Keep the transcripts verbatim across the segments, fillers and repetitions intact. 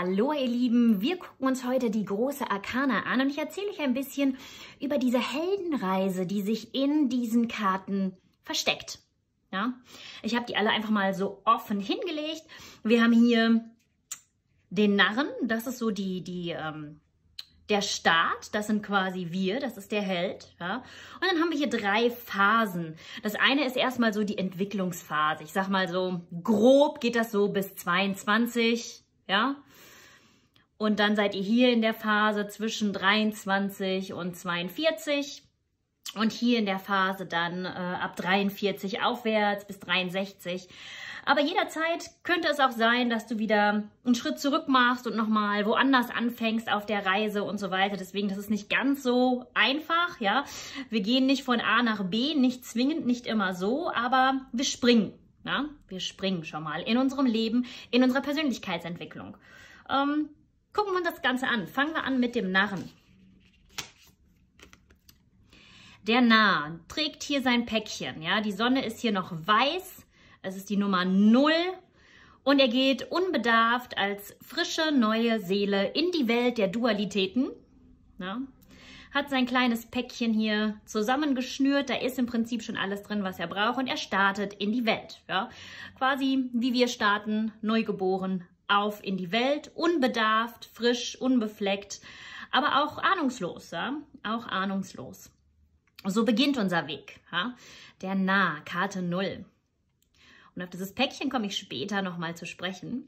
Hallo ihr Lieben, wir gucken uns heute die große Arkana an und ich erzähle euch ein bisschen über diese Heldenreise, die sich in diesen Karten versteckt. Ja? Ich habe die alle einfach mal so offen hingelegt. Wir haben hier den Narren, das ist so die, die, ähm, der Staat, das sind quasi wir, das ist der Held. Ja? Und dann haben wir hier drei Phasen. Das eine ist erstmal so die Entwicklungsphase. Ich sag mal so, grob geht das so bis zweiundzwanzig. Ja, und dann seid ihr hier in der Phase zwischen dreiundzwanzig und zweiundvierzig und hier in der Phase dann äh, ab dreiundvierzig aufwärts bis dreiundsechzig. Aber jederzeit könnte es auch sein, dass du wieder einen Schritt zurück machst und nochmal woanders anfängst auf der Reise und so weiter. Deswegen, das ist nicht ganz so einfach, ja. Wir gehen nicht von A nach B, nicht zwingend, nicht immer so, aber wir springen. Ja, wir springen schon mal in unserem Leben, in unserer Persönlichkeitsentwicklung. Ähm, gucken wir uns das Ganze an. Fangen wir an mit dem Narren. Der Narr trägt hier sein Päckchen. Ja? Die Sonne ist hier noch weiß. Es ist die Nummer null. Und er geht unbedarft als frische, neue Seele in die Welt der Dualitäten. Ja? Hat sein kleines Päckchen hier zusammengeschnürt. Da ist im Prinzip schon alles drin, was er braucht. Und er startet in die Welt. Ja? Quasi wie wir starten, neugeboren, auf in die Welt. Unbedarft, frisch, unbefleckt, aber auch ahnungslos. Ja? Auch ahnungslos. So beginnt unser Weg. Ja? Der Narr, Karte null. Und auf dieses Päckchen komme ich später nochmal zu sprechen.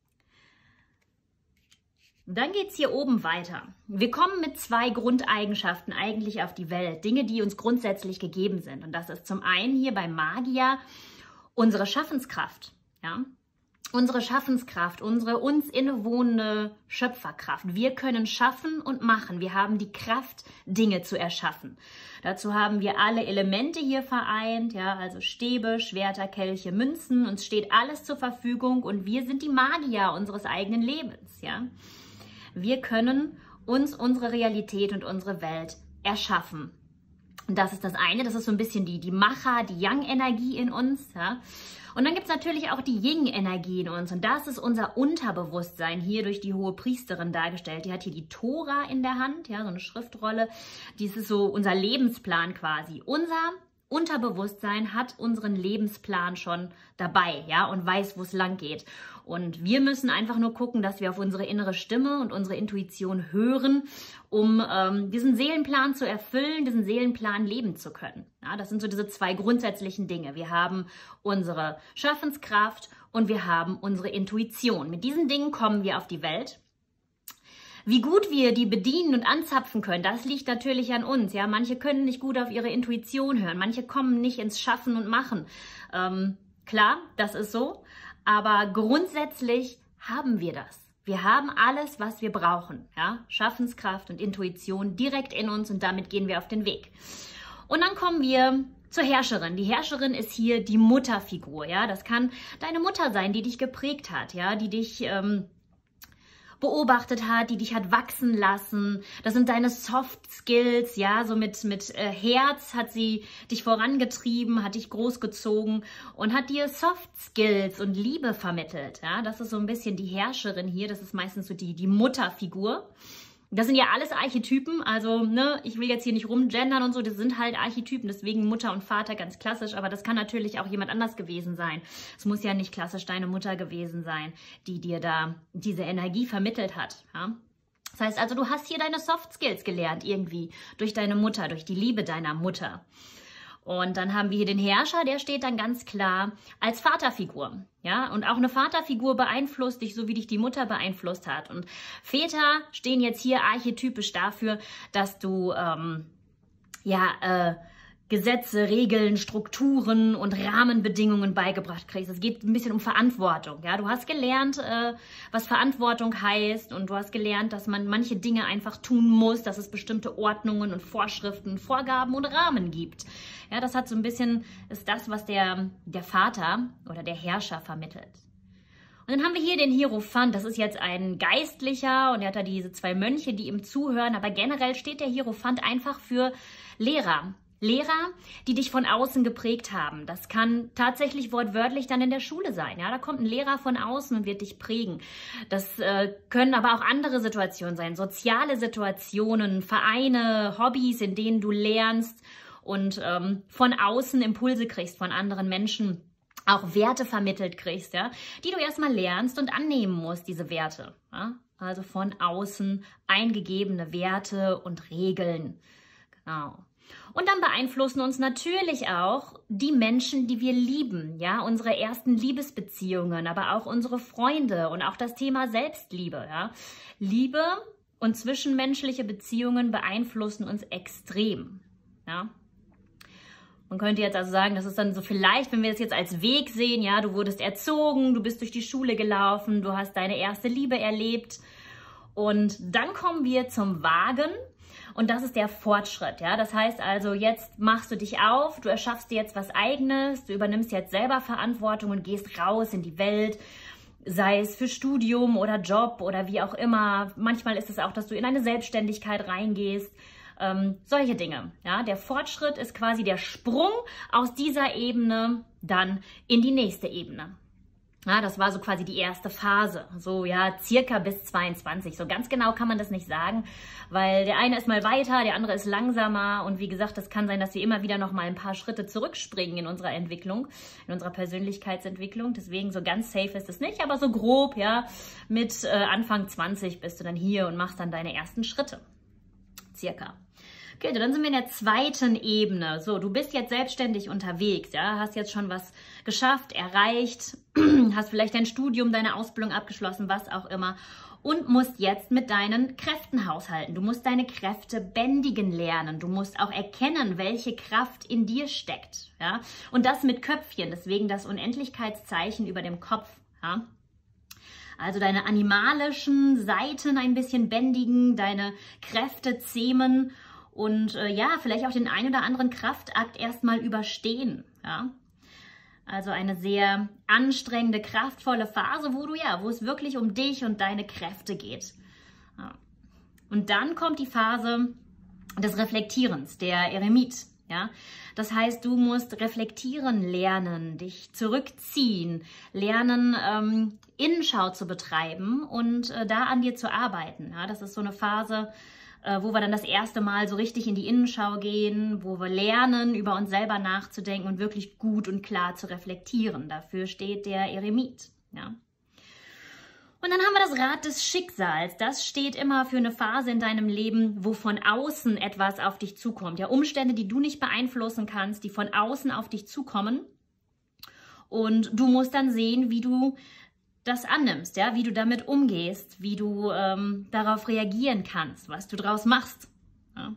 Dann geht es hier oben weiter. Wir kommen mit zwei Grundeigenschaften eigentlich auf die Welt. Dinge, die uns grundsätzlich gegeben sind. Und das ist zum einen hier beim Magier unsere Schaffenskraft. Ja? Unsere Schaffenskraft, unsere uns innewohnende Schöpferkraft. Wir können schaffen und machen. Wir haben die Kraft, Dinge zu erschaffen. Dazu haben wir alle Elemente hier vereint. Ja? Also Stäbe, Schwerter, Kelche, Münzen. Uns steht alles zur Verfügung. Und wir sind die Magier unseres eigenen Lebens. Ja? Wir können uns unsere Realität und unsere Welt erschaffen. Und das ist das eine, das ist so ein bisschen die, die Macher, die Yang-Energie in uns. Ja? Und dann gibt es natürlich auch die Yin-Energie in uns. Und das ist unser Unterbewusstsein, hier durch die hohe Priesterin dargestellt. Die hat hier die Tora in der Hand, ja, so eine Schriftrolle. Dies ist so unser Lebensplan quasi. Unser Unterbewusstsein hat unseren Lebensplan schon dabei, ja, und weiß, wo es lang geht. Und wir müssen einfach nur gucken, dass wir auf unsere innere Stimme und unsere Intuition hören, um ähm, diesen Seelenplan zu erfüllen, diesen Seelenplan leben zu können. Ja, das sind so diese zwei grundsätzlichen Dinge. Wir haben unsere Schaffenskraft und wir haben unsere Intuition. Mit diesen Dingen kommen wir auf die Welt. Wie gut wir die bedienen und anzapfen können, das liegt natürlich an uns. Ja, manche können nicht gut auf ihre Intuition hören, manche kommen nicht ins Schaffen und Machen. Ähm, klar, das ist so, aber grundsätzlich haben wir das. Wir haben alles, was wir brauchen. Ja? Schaffenskraft und Intuition direkt in uns und damit gehen wir auf den Weg. Und dann kommen wir zur Herrscherin. Die Herrscherin ist hier die Mutterfigur. Ja? Das kann deine Mutter sein, die dich geprägt hat, ja? Die dich Ähm, beobachtet hat, die dich hat wachsen lassen. Das sind deine Soft Skills, ja, so mit, mit äh, Herz hat sie dich vorangetrieben, hat dich großgezogen und hat dir Soft Skills und Liebe vermittelt, ja. Das ist so ein bisschen die Herrscherin hier, das ist meistens so die, die Mutterfigur. Das sind ja alles Archetypen, also ne, ich will jetzt hier nicht rumgendern und so, das sind halt Archetypen, deswegen Mutter und Vater ganz klassisch, aber das kann natürlich auch jemand anders gewesen sein. Es muss ja nicht klassisch deine Mutter gewesen sein, die dir da diese Energie vermittelt hat. Ja? Das heißt also, du hast hier deine Soft Skills gelernt irgendwie durch deine Mutter, durch die Liebe deiner Mutter. Und dann haben wir hier den Herrscher, der steht dann ganz klar als Vaterfigur. Ja, und auch eine Vaterfigur beeinflusst dich, so wie dich die Mutter beeinflusst hat. Und Väter stehen jetzt hier archetypisch dafür, dass du ähm, ja, äh, Gesetze, Regeln, Strukturen und Rahmenbedingungen beigebracht kriegst. Es geht ein bisschen um Verantwortung. Ja? Du hast gelernt, äh, was Verantwortung heißt und du hast gelernt, dass man manche Dinge einfach tun muss, dass es bestimmte Ordnungen und Vorschriften, Vorgaben und Rahmen gibt. Ja, das hat so ein bisschen, ist das, was der, der Vater oder der Herrscher vermittelt. Und dann haben wir hier den Hierophant. Das ist jetzt ein Geistlicher und er hat da diese zwei Mönche, die ihm zuhören. Aber generell steht der Hierophant einfach für Lehrer, Lehrer, die dich von außen geprägt haben. Das kann tatsächlich wortwörtlich dann in der Schule sein. Ja, da kommt ein Lehrer von außen und wird dich prägen. Das äh, können aber auch andere Situationen sein. Soziale Situationen, Vereine, Hobbys, in denen du lernst und ähm, von außen Impulse kriegst von anderen Menschen. Auch Werte vermittelt kriegst, ja, die du erstmal lernst und annehmen musst, diese Werte. Ja? Also von außen eingegebene Werte und Regeln. Genau. Und dann beeinflussen uns natürlich auch die Menschen, die wir lieben, ja, unsere ersten Liebesbeziehungen, aber auch unsere Freunde und auch das Thema Selbstliebe, ja. Liebe und zwischenmenschliche Beziehungen beeinflussen uns extrem, ja. Man könnte jetzt also sagen, das ist dann so vielleicht, wenn wir es jetzt als Weg sehen, ja, du wurdest erzogen, du bist durch die Schule gelaufen, du hast deine erste Liebe erlebt und dann kommen wir zum Wagen. Und das ist der Fortschritt, ja. Das heißt also, jetzt machst du dich auf, du erschaffst dir jetzt was Eigenes, du übernimmst jetzt selber Verantwortung und gehst raus in die Welt, sei es für Studium oder Job oder wie auch immer. Manchmal ist es auch, dass du in eine Selbstständigkeit reingehst, ähm, solche Dinge, ja. Der Fortschritt ist quasi der Sprung aus dieser Ebene dann in die nächste Ebene. Ja, das war so quasi die erste Phase, so ja, circa bis zweiundzwanzig. So ganz genau kann man das nicht sagen, weil der eine ist mal weiter, der andere ist langsamer und wie gesagt, das kann sein, dass wir immer wieder noch mal ein paar Schritte zurückspringen in unserer Entwicklung, in unserer Persönlichkeitsentwicklung. Deswegen so ganz safe ist es nicht, aber so grob, ja, mit äh, Anfang zwanzig bist du dann hier und machst dann deine ersten Schritte, circa. Okay, dann sind wir in der zweiten Ebene. So, du bist jetzt selbstständig unterwegs, ja, hast jetzt schon was geschafft, erreicht, hast vielleicht dein Studium, deine Ausbildung abgeschlossen, was auch immer und musst jetzt mit deinen Kräften haushalten. Du musst deine Kräfte bändigen lernen. Du musst auch erkennen, welche Kraft in dir steckt, ja, und das mit Köpfchen, deswegen das Unendlichkeitszeichen über dem Kopf, ja. Also deine animalischen Seiten ein bisschen bändigen, deine Kräfte zähmen und äh, ja, vielleicht auch den ein oder anderen Kraftakt erstmal überstehen, ja. Also eine sehr anstrengende, kraftvolle Phase, wo du ja, wo es wirklich um dich und deine Kräfte geht. Ja. Und dann kommt die Phase des Reflektierens, der Eremit, ja. Das heißt, du musst reflektieren lernen, dich zurückziehen, lernen, ähm, Innenschau zu betreiben und äh, da an dir zu arbeiten. Ja. Das ist so eine Phase, wo wir dann das erste Mal so richtig in die Innenschau gehen, wo wir lernen, über uns selber nachzudenken und wirklich gut und klar zu reflektieren. Dafür steht der Eremit. Ja. Und dann haben wir das Rad des Schicksals. Das steht immer für eine Phase in deinem Leben, wo von außen etwas auf dich zukommt. Ja, Umstände, die du nicht beeinflussen kannst, die von außen auf dich zukommen. Und du musst dann sehen, wie du das annimmst, ja, wie du damit umgehst, wie du ähm, darauf reagieren kannst, was du draus machst. Ja.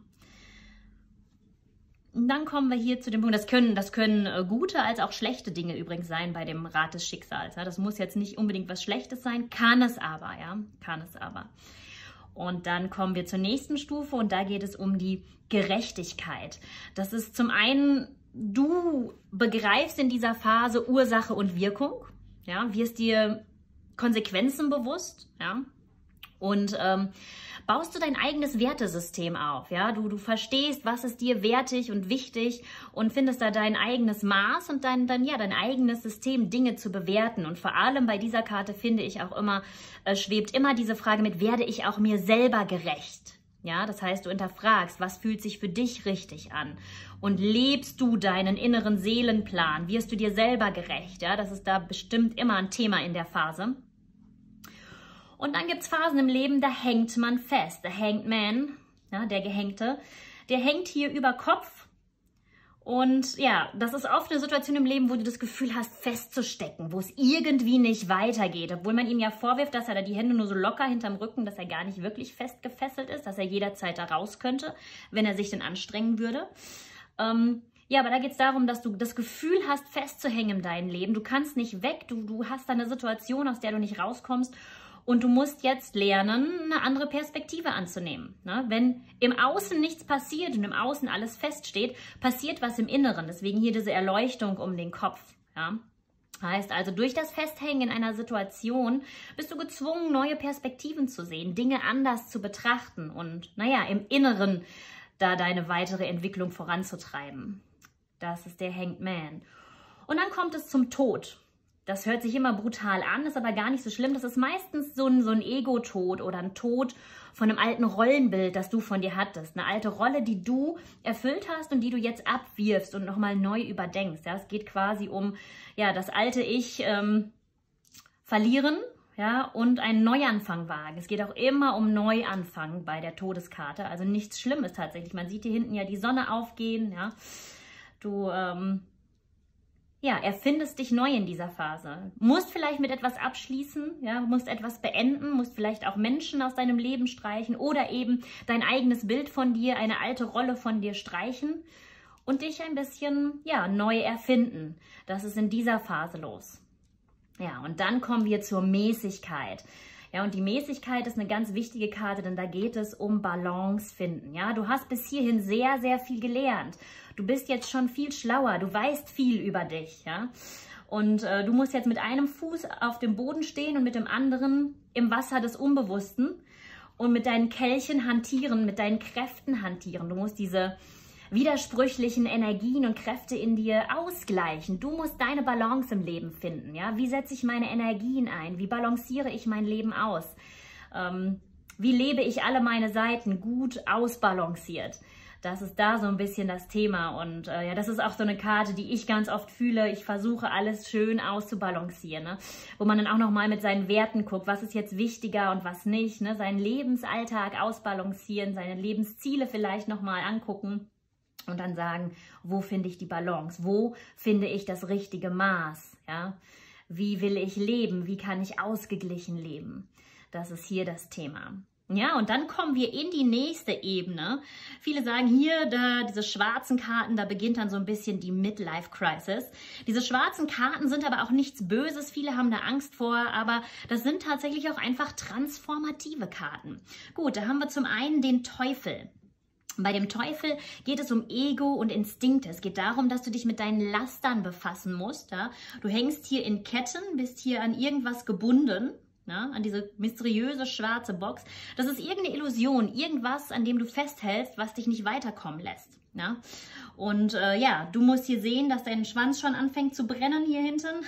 Und dann kommen wir hier zu dem Punkt, das können, das können äh, gute als auch schlechte Dinge übrigens sein bei dem Rad des Schicksals. Ja. Das muss jetzt nicht unbedingt was Schlechtes sein, kann es aber, ja, kann es aber. Und dann kommen wir zur nächsten Stufe und da geht es um die Gerechtigkeit. Das ist zum einen, du begreifst in dieser Phase Ursache und Wirkung, ja, wirst dir Konsequenzen bewusst, ja, und ähm, baust du dein eigenes Wertesystem auf, ja, du, du verstehst, was ist dir wertig und wichtig und findest da dein eigenes Maß und dein, dann, ja, dein eigenes System, Dinge zu bewerten. Und vor allem bei dieser Karte finde ich auch immer, äh, schwebt immer diese Frage mit, werde ich auch mir selber gerecht? Ja, das heißt, du hinterfragst, was fühlt sich für dich richtig an? Und lebst du deinen inneren Seelenplan? Wirst du dir selber gerecht? Ja, das ist da bestimmt immer ein Thema in der Phase. Und dann gibt es Phasen im Leben, da hängt man fest. Der Hanged Man, ja, der Gehängte, der hängt hier über Kopf. Und ja, das ist oft eine Situation im Leben, wo du das Gefühl hast, festzustecken, wo es irgendwie nicht weitergeht. Obwohl man ihm ja vorwirft, dass er da die Hände nur so locker hinterm Rücken, dass er gar nicht wirklich fest gefesselt ist, dass er jederzeit da raus könnte, wenn er sich denn anstrengen würde. Ähm, ja, aber da geht es darum, dass du das Gefühl hast, festzuhängen in deinem Leben. Du kannst nicht weg, du, du hast da eine Situation, aus der du nicht rauskommst. Und du musst jetzt lernen, eine andere Perspektive anzunehmen. Ne? Wenn im Außen nichts passiert und im Außen alles feststeht, passiert was im Inneren. Deswegen hier diese Erleuchtung um den Kopf. Ja? Heißt also, durch das Festhängen in einer Situation bist du gezwungen, neue Perspektiven zu sehen, Dinge anders zu betrachten und, naja, im Inneren da deine weitere Entwicklung voranzutreiben. Das ist der Hanged Man. Und dann kommt es zum Tod. Das hört sich immer brutal an, ist aber gar nicht so schlimm. Das ist meistens so ein, so ein Ego-Tod oder ein Tod von einem alten Rollenbild, das du von dir hattest. Eine alte Rolle, die du erfüllt hast und die du jetzt abwirfst und nochmal neu überdenkst. Ja, es geht quasi um ja, das alte Ich ähm, verlieren, ja, und einen Neuanfang wagen. Es geht auch immer um Neuanfang bei der Todeskarte. Also nichts Schlimmes tatsächlich. Man sieht hier hinten ja die Sonne aufgehen. Ja. Du ähm, ja, erfindest dich neu in dieser Phase. Musst vielleicht mit etwas abschließen, ja, musst etwas beenden, musst vielleicht auch Menschen aus deinem Leben streichen oder eben dein eigenes Bild von dir, eine alte Rolle von dir streichen und dich ein bisschen ja, neu erfinden. Das ist in dieser Phase los. Ja, und dann kommen wir zur Mäßigkeit. Ja, und die Mäßigkeit ist eine ganz wichtige Karte, denn da geht es um Balance finden. Ja, du hast bis hierhin sehr, sehr viel gelernt. Du bist jetzt schon viel schlauer, du weißt viel über dich. Ja, und äh, du musst jetzt mit einem Fuß auf dem Boden stehen und mit dem anderen im Wasser des Unbewussten und mit deinen Kelchen hantieren, mit deinen Kräften hantieren. Du musst diese widersprüchlichen Energien und Kräfte in dir ausgleichen. Du musst deine Balance im Leben finden. Ja? Wie setze ich meine Energien ein? Wie balanciere ich mein Leben aus? Ähm, wie lebe ich alle meine Seiten gut ausbalanciert? Das ist da so ein bisschen das Thema. Und äh, ja, das ist auch so eine Karte, die ich ganz oft fühle. Ich versuche, alles schön auszubalancieren. Ne? Wo man dann auch nochmal mit seinen Werten guckt, was ist jetzt wichtiger und was nicht. Ne? Seinen Lebensalltag ausbalancieren, seine Lebensziele vielleicht nochmal angucken. Und dann sagen, wo finde ich die Balance? Wo finde ich das richtige Maß? Ja? Wie will ich leben? Wie kann ich ausgeglichen leben? Das ist hier das Thema. Ja, und dann kommen wir in die nächste Ebene. Viele sagen hier, da, diese schwarzen Karten, da beginnt dann so ein bisschen die Midlife-Crisis. Diese schwarzen Karten sind aber auch nichts Böses. Viele haben da Angst vor, aber das sind tatsächlich auch einfach transformative Karten. Gut, da haben wir zum einen den Teufel. Bei dem Teufel geht es um Ego und Instinkte. Es geht darum, dass du dich mit deinen Lastern befassen musst. Ja? Du hängst hier in Ketten, bist hier an irgendwas gebunden, ja? An diese mysteriöse schwarze Box. Das ist irgendeine Illusion, irgendwas, an dem du festhältst, was dich nicht weiterkommen lässt. Ja? Und äh, ja, du musst hier sehen, dass dein Schwanz schon anfängt zu brennen hier hinten.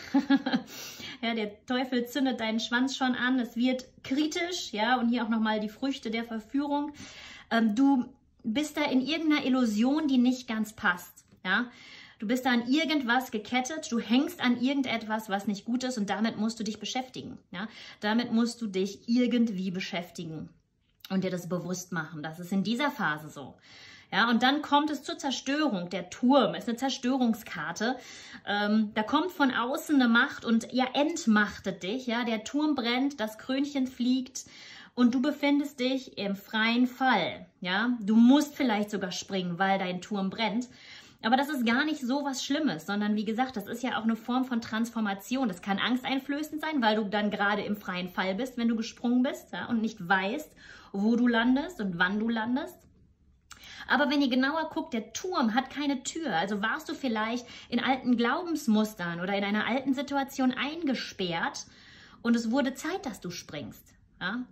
Ja, der Teufel zündet deinen Schwanz schon an. Es wird kritisch, ja, und hier auch nochmal die Früchte der Verführung. Ähm, du bist da in irgendeiner Illusion, die nicht ganz passt. Ja? Du bist da an irgendwas gekettet, du hängst an irgendetwas, was nicht gut ist und damit musst du dich beschäftigen. Ja? Damit musst du dich irgendwie beschäftigen und dir das bewusst machen. Das ist in dieser Phase so. Ja, und dann kommt es zur Zerstörung. Der Turm ist eine Zerstörungskarte. Ähm, da kommt von außen eine Macht und ja, entmachtet dich. Ja? Der Turm brennt, das Krönchen fliegt. Und du befindest dich im freien Fall, ja. Du musst vielleicht sogar springen, weil dein Turm brennt. Aber das ist gar nicht so was Schlimmes, sondern wie gesagt, das ist ja auch eine Form von Transformation. Das kann angsteinflößend sein, weil du dann gerade im freien Fall bist, wenn du gesprungen bist, ja, und nicht weißt, wo du landest und wann du landest. Aber wenn ihr genauer guckt, der Turm hat keine Tür. Also warst du vielleicht in alten Glaubensmustern oder in einer alten Situation eingesperrt und es wurde Zeit, dass du springst, ja.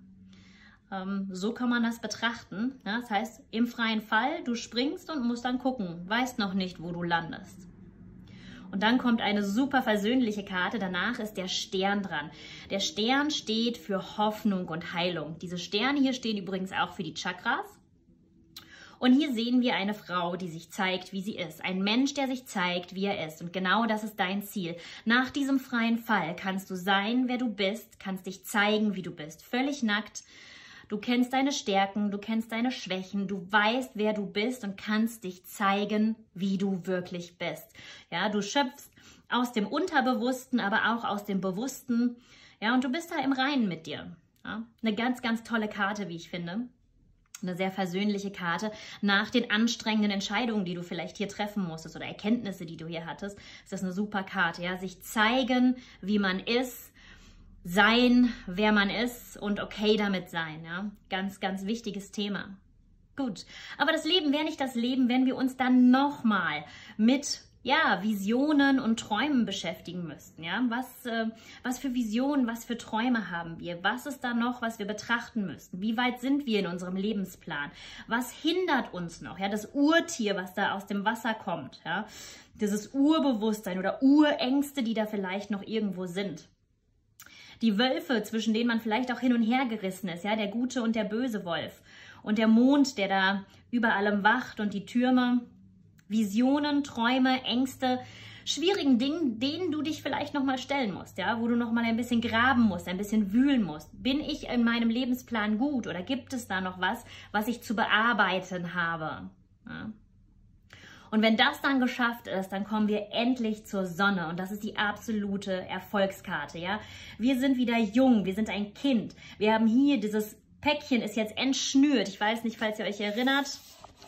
So kann man das betrachten. Ja, das heißt, im freien Fall, du springst und musst dann gucken, weißt noch nicht, wo du landest. Und dann kommt eine super versöhnliche Karte, danach ist der Stern dran. Der Stern steht für Hoffnung und Heilung. Diese Sterne hier stehen übrigens auch für die Chakras. Und hier sehen wir eine Frau, die sich zeigt, wie sie ist. Ein Mensch, der sich zeigt, wie er ist. Und genau das ist dein Ziel. Nach diesem freien Fall kannst du sein, wer du bist, kannst dich zeigen, wie du bist. Völlig nackt. Du kennst deine Stärken, du kennst deine Schwächen, du weißt, wer du bist und kannst dich zeigen, wie du wirklich bist. Ja, du schöpfst aus dem Unterbewussten, aber auch aus dem Bewussten. Ja, und du bist da im Reinen mit dir. Ja, eine ganz, ganz tolle Karte, wie ich finde. Eine sehr versöhnliche Karte. Nach den anstrengenden Entscheidungen, die du vielleicht hier treffen musstest oder Erkenntnisse, die du hier hattest, ist das eine super Karte. Ja, sich zeigen, wie man ist. Sein, wer man ist und okay damit sein, ja. Ganz, ganz wichtiges Thema. Gut, aber das Leben wäre nicht das Leben, wenn wir uns dann nochmal mit ja, Visionen und Träumen beschäftigen müssten. Ja? Was, äh, was für Visionen, was für Träume haben wir? Was ist da noch, was wir betrachten müssten? Wie weit sind wir in unserem Lebensplan? Was hindert uns noch? Ja? Das Urtier, was da aus dem Wasser kommt. Ja? Dieses Urbewusstsein oder Urängste, die da vielleicht noch irgendwo sind. Die Wölfe, zwischen denen man vielleicht auch hin und her gerissen ist. Ja? Der gute und der böse Wolf. Und der Mond, der da über allem wacht und die Türme. Visionen, Träume, Ängste, schwierigen Dingen, denen du dich vielleicht nochmal stellen musst, ja, wo du nochmal ein bisschen graben musst, ein bisschen wühlen musst. Bin ich in meinem Lebensplan gut oder gibt es da noch was, was ich zu bearbeiten habe? Ja. Und wenn das dann geschafft ist, dann kommen wir endlich zur Sonne und das ist die absolute Erfolgskarte, ja. Wir sind wieder jung, wir sind ein Kind. Wir haben hier dieses Päckchen ist jetzt entschnürt. Ich weiß nicht, falls ihr euch erinnert.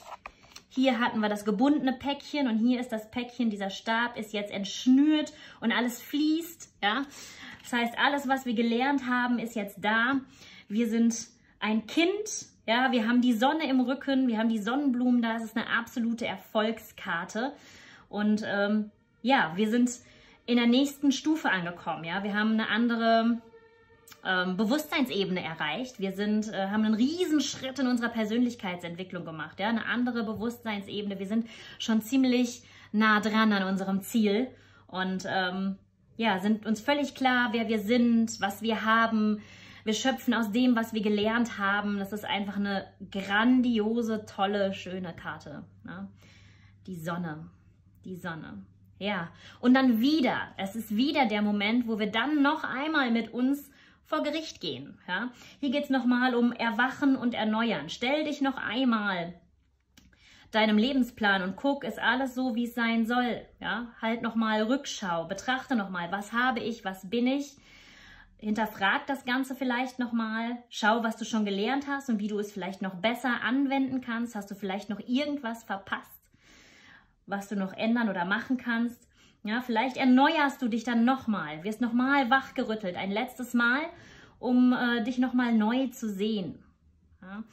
Hier hatten wir das gebundene Päckchen und hier ist das Päckchen, dieser Stab ist jetzt entschnürt und alles fließt. Ja? Das heißt, alles, was wir gelernt haben, ist jetzt da. Wir sind ein Kind, ja? Wir haben die Sonne im Rücken, wir haben die Sonnenblumen da. Das ist eine absolute Erfolgskarte. Und ähm, ja, wir sind in der nächsten Stufe angekommen. Ja? Wir haben eine andere Ähm, Bewusstseinsebene erreicht. Wir sind, äh, haben einen riesen Schritt in unserer Persönlichkeitsentwicklung gemacht, ja, eine andere Bewusstseinsebene. Wir sind schon ziemlich nah dran an unserem Ziel und ähm, ja, sind uns völlig klar, wer wir sind, was wir haben. Wir schöpfen aus dem, was wir gelernt haben. Das ist einfach eine grandiose, tolle, schöne Karte. Ne? Die Sonne, die Sonne. Ja, und dann wieder, es ist wieder der Moment, wo wir dann noch einmal mit uns vor Gericht gehen. Ja? Hier geht es nochmal um Erwachen und Erneuern. Stell dich noch einmal deinem Lebensplan und guck, ist alles so, wie es sein soll. Ja? Halt nochmal Rückschau, betrachte nochmal, was habe ich, was bin ich. Hinterfrag das Ganze vielleicht nochmal. Schau, was du schon gelernt hast und wie du es vielleicht noch besser anwenden kannst. Hast du vielleicht noch irgendwas verpasst, was du noch ändern oder machen kannst. Ja, vielleicht erneuerst du dich dann nochmal, wirst nochmal wachgerüttelt, ein letztes Mal, um äh, dich nochmal neu zu sehen. Ja.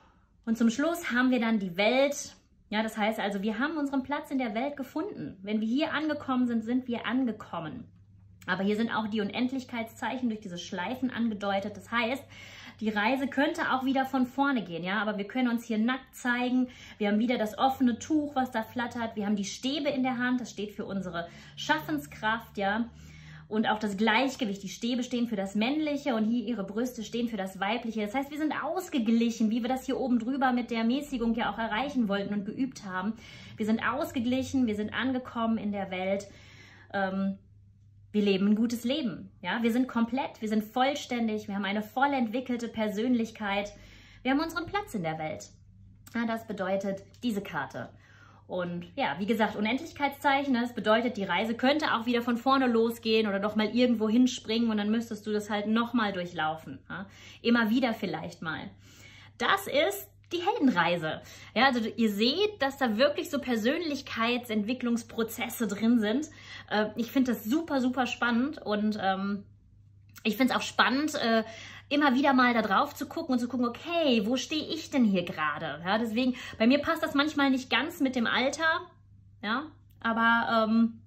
Und zum Schluss haben wir dann die Welt. Ja, das heißt also, wir haben unseren Platz in der Welt gefunden. Wenn wir hier angekommen sind, sind wir angekommen. Aber hier sind auch die Unendlichkeitszeichen durch diese Schleifen angedeutet. Das heißt, die Reise könnte auch wieder von vorne gehen, ja, aber wir können uns hier nackt zeigen. Wir haben wieder das offene Tuch, was da flattert. Wir haben die Stäbe in der Hand, das steht für unsere Schaffenskraft, ja. Und auch das Gleichgewicht. Die Stäbe stehen für das Männliche und hier ihre Brüste stehen für das Weibliche. Das heißt, wir sind ausgeglichen, wie wir das hier oben drüber mit der Mäßigung ja auch erreichen wollten und geübt haben. Wir sind ausgeglichen, wir sind angekommen in der Welt. Ähm, Wir leben ein gutes Leben, ja, wir sind komplett, wir sind vollständig, wir haben eine voll entwickelte Persönlichkeit, wir haben unseren Platz in der Welt. Ja, das bedeutet diese Karte. Und ja, wie gesagt, Unendlichkeitszeichen, das bedeutet, die Reise könnte auch wieder von vorne losgehen oder doch mal irgendwo hinspringen und dann müsstest du das halt nochmal durchlaufen. Ja? Immer wieder vielleicht mal. Das ist die Heldenreise. Ja, also ihr seht, dass da wirklich so Persönlichkeitsentwicklungsprozesse drin sind. Äh, ich finde das super, super spannend und ähm, ich finde es auch spannend, äh, immer wieder mal da drauf zu gucken und zu gucken, okay, wo stehe ich denn hier gerade? Ja, deswegen, bei mir passt das manchmal nicht ganz mit dem Alter, ja, aber ähm,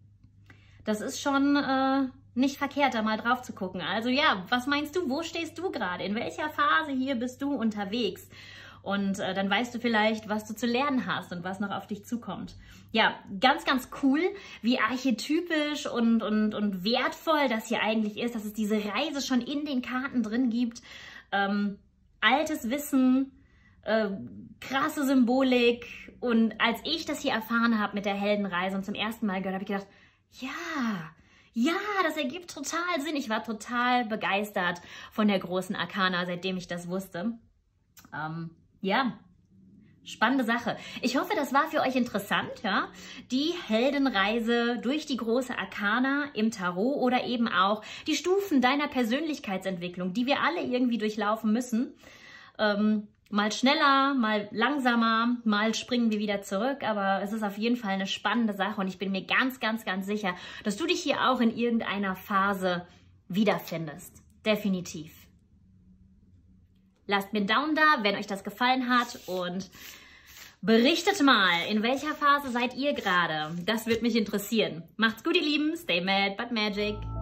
das ist schon äh, nicht verkehrt, da mal drauf zu gucken. Also ja, was meinst du, wo stehst du gerade? In welcher Phase hier bist du unterwegs? Und äh, dann weißt du vielleicht, was du zu lernen hast und was noch auf dich zukommt. Ja, ganz, ganz cool, wie archetypisch und, und, und wertvoll das hier eigentlich ist, dass es diese Reise schon in den Karten drin gibt. Ähm, altes Wissen, äh, krasse Symbolik. Und als ich das hier erfahren habe mit der Heldenreise und zum ersten Mal gehört, habe ich gedacht, ja, ja, das ergibt total Sinn. Ich war total begeistert von der großen Arkana, seitdem ich das wusste. Ähm, Ja, spannende Sache. Ich hoffe, das war für euch interessant, ja. Die Heldenreise durch die große Arkana im Tarot oder eben auch die Stufen deiner Persönlichkeitsentwicklung, die wir alle irgendwie durchlaufen müssen. Ähm, mal schneller, mal langsamer, mal springen wir wieder zurück, aber es ist auf jeden Fall eine spannende Sache und ich bin mir ganz, ganz, ganz sicher, dass du dich hier auch in irgendeiner Phase wiederfindest. Definitiv. Lasst mir einen Daumen da, wenn euch das gefallen hat und Berichtet mal, in welcher Phase seid ihr gerade? Das würde mich interessieren. Macht's gut, ihr Lieben. Stay mad, but magic.